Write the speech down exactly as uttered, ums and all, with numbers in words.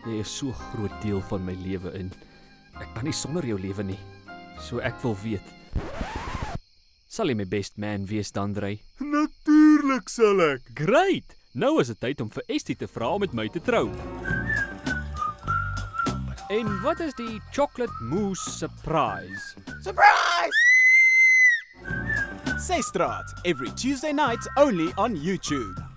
Jy is so 'n groot deel van my lewe in. Ek kan nie sonder jou lewe nie. So ek wil weet. Sal jy my best man wees dan, Dre? Natuurlik sal ek. Great! Nou is dit tyd om vir Estie te vra om met my te trou. En wat is die chocolate mousse surprise? Surprise! Systraat, every Tuesday night only on YouTube.